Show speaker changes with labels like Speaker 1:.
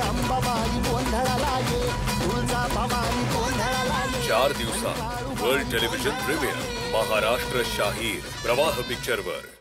Speaker 1: अंबाबाई गोंधळाला ये, तुळजाभवानी गोंधळाला ये।
Speaker 2: 4 दिवसात वर्ल्ड टेलिव्हिजन प्रीमियर महाराष्ट्र शाहीर प्रवाह पिक्चरवर।